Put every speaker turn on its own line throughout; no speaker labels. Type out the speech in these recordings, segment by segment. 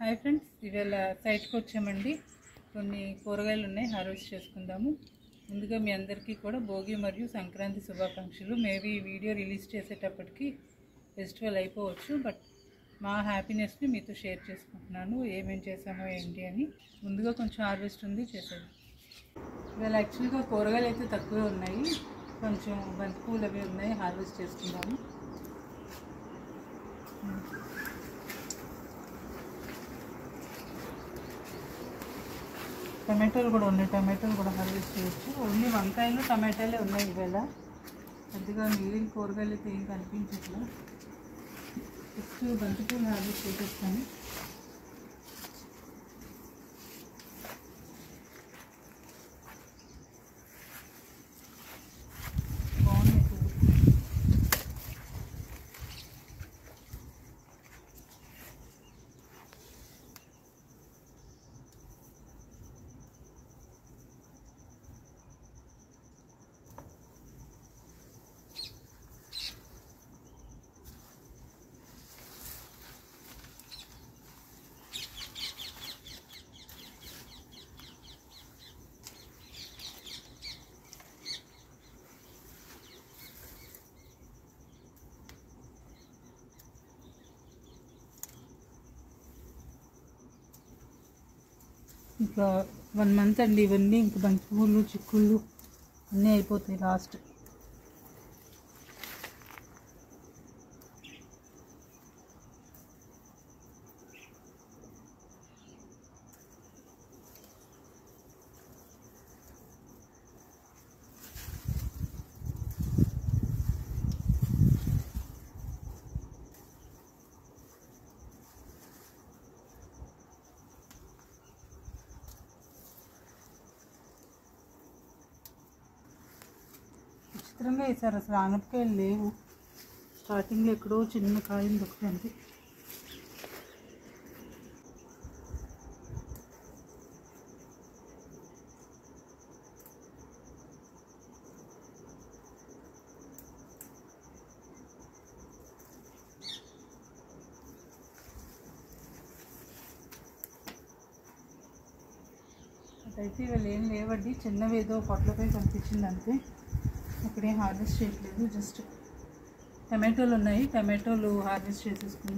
Hi friends, ఇవాళ సైట్కి వచ్చామండి. కొన్ని కూరగాయలు ఉన్నాయి, హార్వెస్ట్ చేసుకుందాము. ముందుగా మీ అందరికీ కూడా భోగి మరియు సంక్రాంతి శుభాకాంక్షలు. మేబీ ఈ వీడియో రిలీజ్ చేసేటప్పటికి ఫెస్టివల్ అయిపోవచ్చు, బట్ మా హ్యాపీనెస్ని మీతో షేర్ చేసుకుంటున్నాను. ఏమేం చేసామో ఏంటి అని. ముందుగా కొంచెం హార్వెస్ట్ ఉంది, చేసేది. ఇవాళ యాక్చువల్గా కూరగాయలు అయితే తక్కువే ఉన్నాయి, కొంచెం బంతిపూలు అవి ఉన్నాయి, హార్వెస్ట్ చేసుకుందాము. టమాటాలు కూడా ఉన్నాయి, టమాటాలు కూడా హార్వెస్ట్ చేయొచ్చు. ఓన్లీ వంకాయలు టమాటాలే ఉన్నాయి ఇవాళ. పెద్దగా మిగిలిన కూరగాయలు అయితే ఏం కనిపించట్లా. ఫస్ట్ బంతిపూలు హార్వెస్ట్ చేసేస్తాను. బాగున్నాయి పువ్వు. ఇంకా 1 month అండి ఇవన్నీ. ఇంక బంతిపూలు చిక్కుళ్ళు అన్నీ అయిపోతాయి లాస్ట్. విచిత్రంగా వేసారు, అసలు ఆనపకాయలు లేవు. స్టార్టింగ్లో ఎక్కడో చిన్న కాయలు దొక్కుతుంది. అదైతే ఇవాళ ఏం లేవండి, చిన్నవి ఏదో పొట్లపై కనిపించింది అంతే. ఇక్కడేం హార్వెస్ట్ చేయట్లేదు, జస్ట్ టమాటోలు ఉన్నాయి, టమాటోలు హార్వెస్ట్ చేసేసుకుని.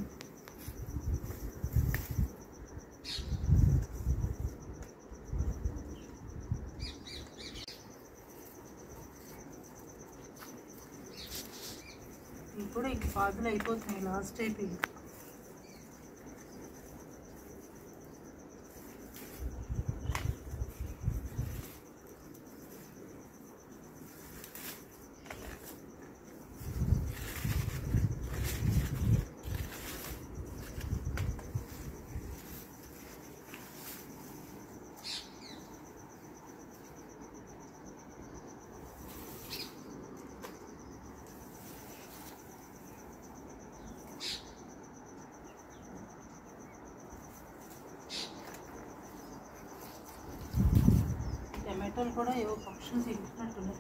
ఇవి కూడా ఇంక పాదులు అయిపోతున్నాయి, లాస్ట్ అయిపోయింది. టమాటోలు కూడా ఏవో పక్షులు తింటున్నట్టున్నాయి.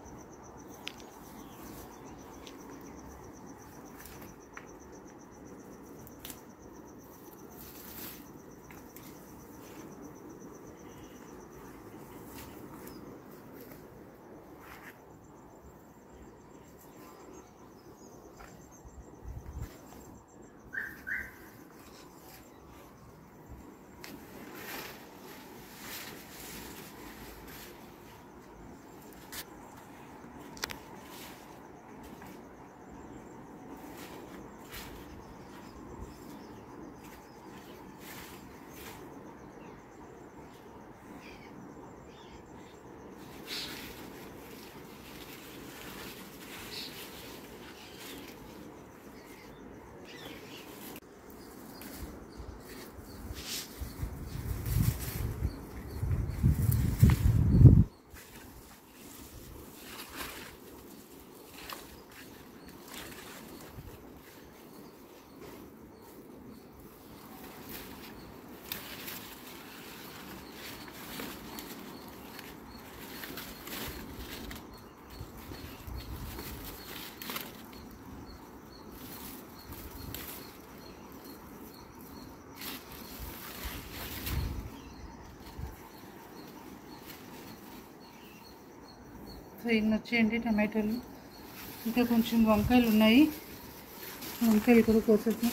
సో ఇన్ని వచ్చేయండి టమాటోలు. ఇంకా కొంచెం వంకాయలు ఉన్నాయి, వంకాయలు కూడా కోసేద్దాం.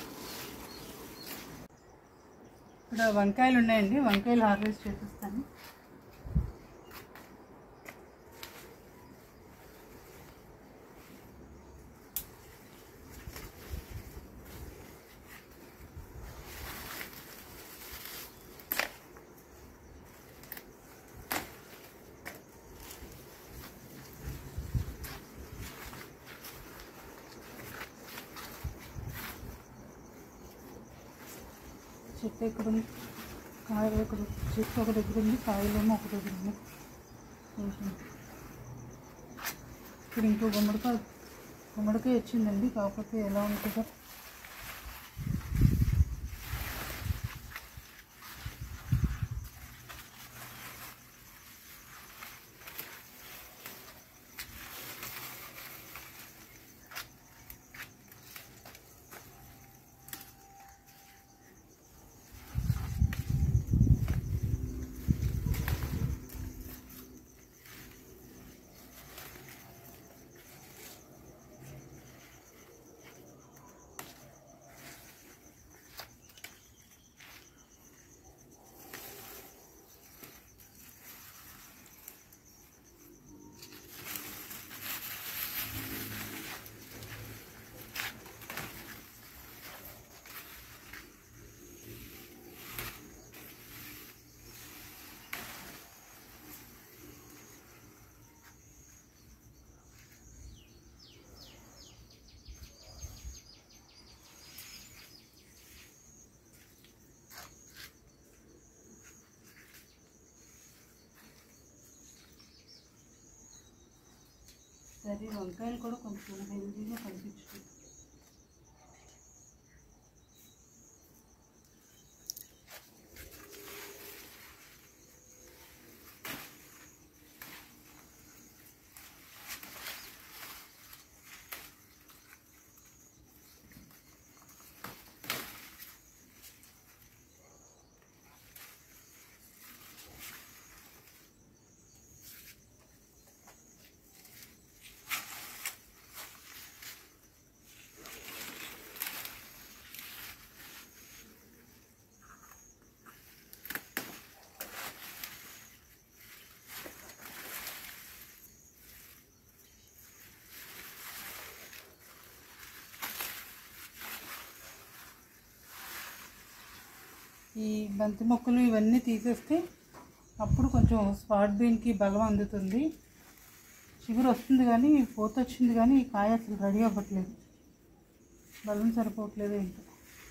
ఇక్కడ వంకాయలు ఉన్నాయండి, వంకాయలు హార్వెస్ట్ చేసేస్తాను. చెట్టు ఎక్కడ ఉంది, కాయలు ఎక్కడ, చెట్టు ఒక దగ్గర ఉంది, కాయలేమో ఒక దగ్గర ఉంది. ఇప్పుడు ఇంకో గుమ్మడికాయ వచ్చిందండి, కాకపోతే ఎలా ఉంటుందో. సరే వంకాయలు కూడా కొంచెం హెల్దీగా కనిపించుకుంటాయి. ఈ బంతి మొక్కలు ఇవన్నీ తీసేస్తే అప్పుడు కొంచెం స్పాట్ బీన్కి బలం అందుతుంది. చిగురు వస్తుంది కానీ పూత వచ్చింది కానీ ఈ కాయ అసలు రెడీ అవ్వట్లేదు, బలం సరిపోవట్లేదు ఇంకా.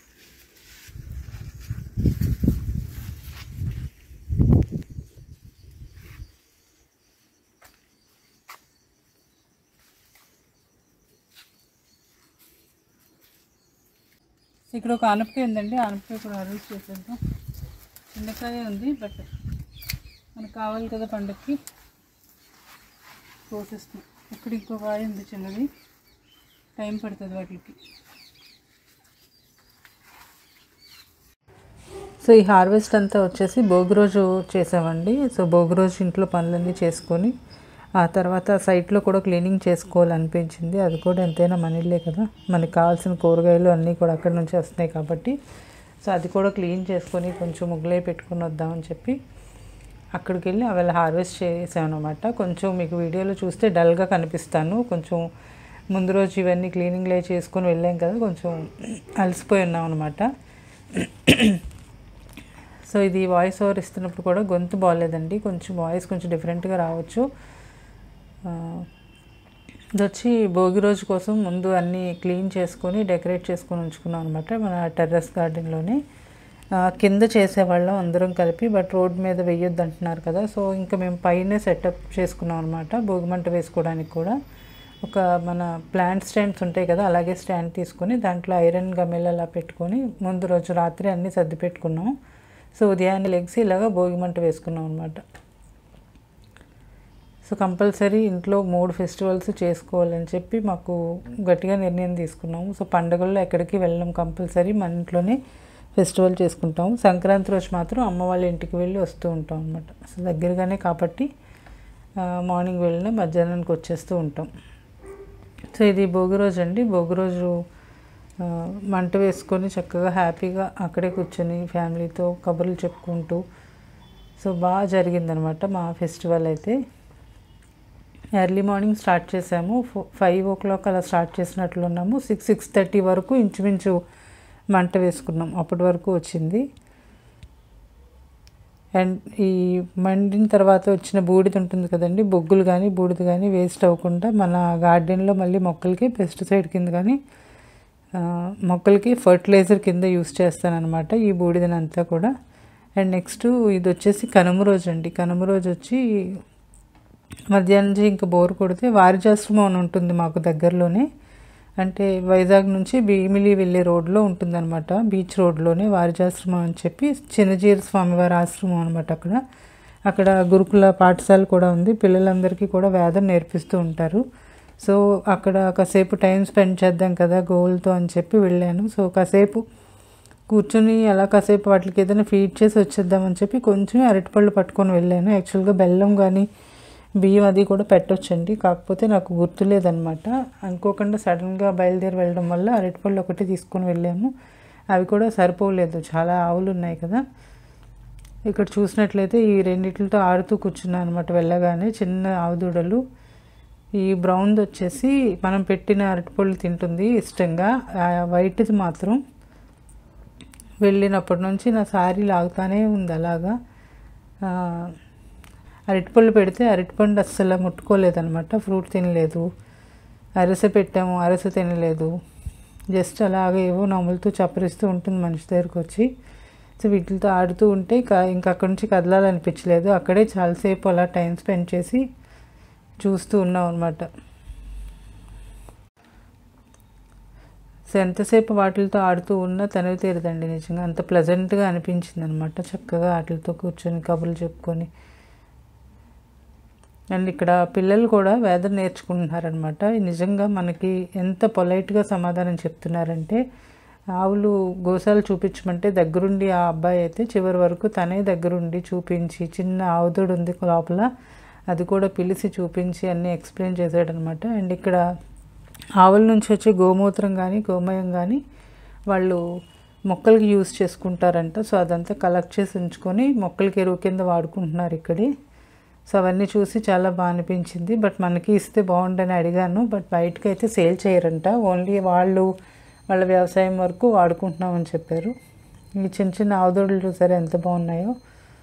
ఇక్కడ ఒక ఆనపకాయ ఉందండి, ఆనపకాయ కూడా హార్వెస్ట్ చేసేద్దాం. చిన్నకాయ ఉంది బట్ మనకు కావాలి కదా పండుగకి, కోసేస్తాం. ఇక్కడ ఇంకో కాయ ఉంది చిన్నది, టైం పడుతుంది వాటికి. సో ఈ హార్వెస్ట్ అంతా వచ్చేసి భోగి రోజు చేసామండి. సో భోగి రోజు ఇంట్లో పనులన్నీ చేసుకొని ఆ తర్వాత సైట్లో కూడా క్లీనింగ్ చేసుకోవాలనిపించింది. అది కూడా ఎంతైనా మనీలే కదా, మనకి కావాల్సిన కూరగాయలు అన్నీ కూడా అక్కడి నుంచి వస్తున్నాయి కాబట్టి. సో అది కూడా క్లీన్ చేసుకొని కొంచెం ముగ్గులే పెట్టుకొని వద్దామని చెప్పి అక్కడికి వెళ్ళి అవి హార్వెస్ట్ చేసామన్నమాట. కొంచెం మీకు వీడియోలో చూస్తే డల్గా కనిపిస్తాను, కొంచెం ముందు రోజు ఇవన్నీ క్లీనింగ్లే చేసుకొని వెళ్ళాం కదా, కొంచెం అలసిపోయి ఉన్నాం అనమాట. సో ఇది వాయిస్ ఓవర్ ఇస్తున్నప్పుడు కూడా గొంతు బాగాలేదండి, కొంచెం వాయిస్ కొంచెం డిఫరెంట్గా రావచ్చు. ఇది వచ్చి భోగి రోజు కోసం ముందు అన్నీ క్లీన్ చేసుకొని డెకరేట్ చేసుకొని ఉంచుకున్నాం అనమాట మన టెర్రస్ గార్డెన్లోనే. కింద చేసేవాళ్ళం అందరం కలిపి, బట్ రోడ్ మీద వేయొద్దు అంటున్నారు కదా, సో ఇంకా మేము పైనే సెటప్ చేసుకున్నాం అనమాట. భోగిమంట వేసుకోవడానికి కూడా ఒక మన ప్లాంట్ స్టాండ్స్ ఉంటాయి కదా, అలాగే స్టాండ్ తీసుకొని దాంట్లో ఐరన్ గమెల్ అలా పెట్టుకొని ముందు రోజు రాత్రి అన్నీ సర్ది పెట్టుకున్నాం. సో ఉదయాన్నే లెగ్స్ ఇలాగా భోగిమంట వేసుకున్నాం అనమాట. సో కంపల్సరీ ఇంట్లో 3 ఫెస్టివల్స్ చేసుకోవాలని చెప్పి మాకు గట్టిగా నిర్ణయం తీసుకున్నాము. సో పండుగల్లో ఎక్కడికి వెళ్ళాం, కంపల్సరీ మన ఇంట్లోనే ఫెస్టివల్ చేసుకుంటాము. సంక్రాంతి రోజు మాత్రం అమ్మ వాళ్ళ ఇంటికి వెళ్ళి వస్తూ ఉంటాం అనమాట. సో దగ్గరగానే కాబట్టి మార్నింగ్ వెళ్ళిన మధ్యాహ్నానికి వచ్చేస్తూ ఉంటాం. సో ఇది భోగి రోజు అండి. భోగి రోజు మంట వేసుకొని చక్కగా హ్యాపీగా అక్కడే కూర్చొని ఫ్యామిలీతో కబుర్లు చెప్పుకుంటూ సో బాగా జరిగిందనమాట మా ఫెస్టివల్ అయితే. ఎర్లీ మార్నింగ్ స్టార్ట్ చేసాము. 5 o'clock అలా స్టార్ట్ చేసినట్లు ఉన్నాము. 6:30 వరకు ఇంచుమించు మంట వేసుకున్నాం. అప్పటి వరకు వచ్చింది. అండ్ ఈ మండిన తర్వాత వచ్చిన బూడిద ఉంటుంది కదండి, బొగ్గులు కానీ బూడిద కానీ వేస్ట్ అవ్వకుండా మన గార్డెన్లో మళ్ళీ మొక్కలకి పెస్టిసైడ్ కింద కానీ మొక్కలకి ఫర్టిలైజర్ కింద యూస్ చేస్తానన్నమాట ఈ బూడిదనంతా కూడా. అండ్ నెక్స్ట్ ఇది వచ్చేసి కనుమ రోజు అండి. కనుమ రోజు వచ్చి మధ్యాహ్నం నుంచి ఇంకా బోర్ కొడితే వారిజాశ్రమం అని ఉంటుంది మాకు దగ్గరలోనే. అంటే వైజాగ్ నుంచి భీమిలి వెళ్ళే రోడ్లో ఉంటుందన్నమాట, బీచ్ రోడ్లోనే వారిజాశ్రమం అని చెప్పి చిన్నజీర స్వామివారి ఆశ్రమం అనమాట. అక్కడ గురుకుల పాఠశాల కూడా ఉంది. పిల్లలందరికీ కూడా వేదం నేర్పిస్తూ ఉంటారు. సో అక్కడ కాసేపు టైం స్పెండ్ చేద్దాం కదా గోల్తో అని చెప్పి వెళ్ళాను. సో కాసేపు కూర్చొని అలా కాసేపు వాటికి ఏదైనా ఫీడ్ చేసి వచ్చేద్దామని చెప్పి కొంచెం అరటిపళ్ళు పట్టుకొని వెళ్ళాను. యాక్చువల్గా బెల్లం కానీ బియ్యం అది కూడా పెట్టొచ్చండి, కాకపోతే నాకు గుర్తులేదనమాట. అనుకోకుండా సడన్గా బయలుదేరి వెళ్ళడం వల్ల అరటిపళ్ళు ఒకటి తీసుకొని వెళ్ళాము. అవి కూడా సరిపోలేదు, చాలా ఆవులు ఉన్నాయి కదా. ఇక్కడ చూసినట్లయితే ఈ రెండిట్లతో ఆడుతూ కూర్చున్నాను అనమాట. వెళ్ళగానే చిన్న ఆవుదూడలు. ఈ బ్రౌన్ది వచ్చేసి మనం పెట్టిన అరటిపళ్ళు తింటుంది ఇష్టంగా. వైట్ది మాత్రం వెళ్ళినప్పటి నుంచి నా సారీ లాగుతానే ఉంది అలాగా. అరటిపళ్ళు పెడితే అరటిపండు అస్సలు ముట్టుకోలేదనమాట, ఫ్రూట్ తినలేదు. అరస పెట్టాము, అరస తినలేదు. జస్ట్ అలాగే ఏవో నములుతూ చప్పరిస్తూ ఉంటుంది మనిషి దగ్గరకు వచ్చి. సో వీటితో ఆడుతూ ఉంటే ఇంకా అక్కడి నుంచి కదలాలనిపించలేదు. అక్కడే చాలాసేపు అలా టైం స్పెండ్ చేసి చూస్తూ ఉన్నాం అనమాట. సో ఎంతసేపు వాటితో ఆడుతూ ఉన్నా తనవి తీరదండి నిజంగా. అంత ప్లెజెంట్గా అనిపించింది అనమాట. చక్కగా వాటితో కూర్చొని కబుర్లు చెప్పుకొని. అండ్ ఇక్కడ పిల్లలు కూడా వేదం నేర్చుకుంటున్నారనమాట. నిజంగా మనకి ఎంత పొలైట్గా సమాధానం చెప్తున్నారంటే, ఆవులు గోశాలు చూపించమంటే దగ్గరుండి ఆ అబ్బాయి అయితే చివరి వరకు తనే దగ్గరుండి చూపించి, చిన్న ఆవుదూడు ఉంది లోపల, అది కూడా పిలిచి చూపించి అన్నీ ఎక్స్ప్లెయిన్ చేశాడనమాట. అండ్ ఇక్కడ ఆవుల నుంచి వచ్చే గోమూత్రం కానీ గోమయం కానీ వాళ్ళు మొక్కలకి యూజ్ చేసుకుంటారంట. సో అదంతా కలెక్ట్ చేసి ఉంచుకొని మొక్కలకి ఎరువు కింద వాడుకుంటున్నారు ఇక్కడే. సో అవన్నీ చూసి చాలా బాగా అనిపించింది. బట్ మనకి ఇస్తే బాగుండని అడిగాను. బట్ బయటకు అయితే సేల్ చేయరంట, ఓన్లీ వాళ్ళ వ్యవసాయం వరకు వాడుకుంటున్నామని చెప్పారు. ఈ చిన్న చిన్న ఆవుదూడలు చూసారా ఎంత బాగున్నాయో.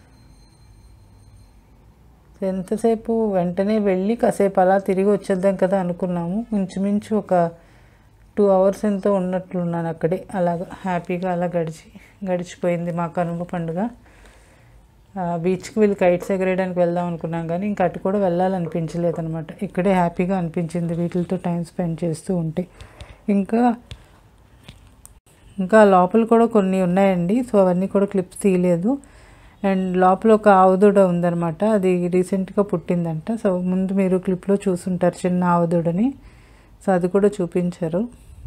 ఎంతసేపు వెంటనే వెళ్ళి కాసేపు అలా తిరిగి వచ్చేద్దాం కదా అనుకున్నాము. ఇంచుమించు ఒక 2 hours ఎంతో ఉన్నట్లున్నాను అక్కడే. అలాగా హ్యాపీగా అలా గడిచిపోయింది మా కనుమ పండుగ. బీచ్కి వెళ్ళి కైట్స్ ఎగరేయడానికి వెళ్దాం అనుకున్నాం కానీ ఇంకా అటు కూడా వెళ్ళాలనిపించలేదు అనమాట. ఇక్కడే హ్యాపీగా అనిపించింది వీటితో టైం స్పెండ్ చేస్తూ ఉంటే. ఇంకా లోపల కూడా కొన్ని ఉన్నాయండి. సో అవన్నీ కూడా క్లిప్స్ తీయలేదు. అండ్ లోపల ఒక ఆవుదూడ ఉందన్నమాట, అది రీసెంట్గా పుట్టిందంట. సో ముందు మీరు క్లిప్లో చూసుంటారు చిన్న ఆవుదూడని. సో అది కూడా చూపించారు.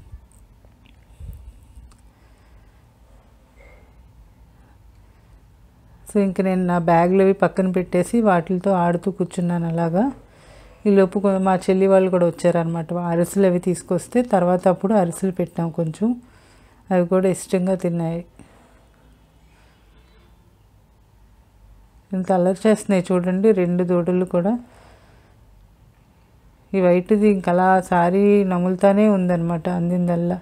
సో ఇంక నేను నా బ్యాగ్లు అవి పక్కన పెట్టేసి వాటితో ఆడుతూ కూర్చున్నాను అలాగా. ఈలోపు మా చెల్లి వాళ్ళు కూడా వచ్చారనమాట. అరిసెలు అవి తీసుకొస్తే తర్వాత అప్పుడు అరిసెలు పెట్టాం కొంచెం, అవి కూడా ఇష్టంగా తిన్నాయి. ఇంత అల్లరి చేస్తున్నాయి చూడండి 2 దూడలు కూడా. ఈ వైట్ది ఇంక అలా సారీ నములుతానే ఉందన్నమాట అందిందల్లా.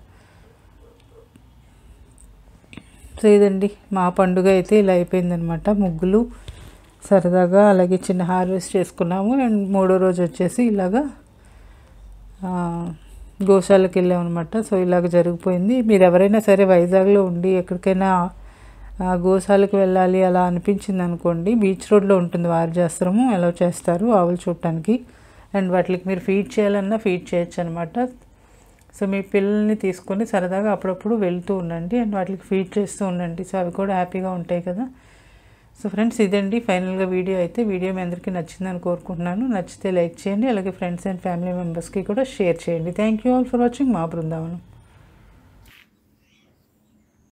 సో ఇదండి మా పండుగ అయితే ఇలా అయిపోయిందనమాట. ముగ్గులు సరదాగా అలాగే చిన్న హార్వెస్ట్ చేసుకున్నాము. అండ్ 3వ రోజు వచ్చేసి ఇలాగా గోశాలకు వెళ్ళామన్నమాట. సో ఇలాగ జరిగిపోయింది. మీరు ఎవరైనా సరే వైజాగ్లో ఉండి ఎక్కడికైనా గోశాలకు వెళ్ళాలి అలా అనిపించింది అనుకోండి, బీచ్ రోడ్లో ఉంటుంది వారిజాశ్రమం, అలౌ చేస్తారు ఆవులు చూడటానికి. అండ్ వాటికి మీరు ఫీడ్ చేయాలన్నా ఫీడ్ చేయొచ్చు అనమాట. సో మీ పిల్లల్ని తీసుకొని సరదాగా అప్పుడప్పుడు వెళ్తూ ఉండండి అండ్ వాటికి ఫీడ్ చేస్తూ ఉండండి. సో అవి కూడా హ్యాపీగా ఉంటాయి కదా. సో ఫ్రెండ్స్ ఇదండి ఫైనల్గా వీడియో అయితే. వీడియో మీ అందరికీ నచ్చిందని కోరుకుంటున్నాను. నచ్చితే లైక్ చేయండి, అలాగే ఫ్రెండ్స్ అండ్ ఫ్యామిలీ మెంబర్స్కి కూడా షేర్ చేయండి. Thank you all for watching మా బృందావనం.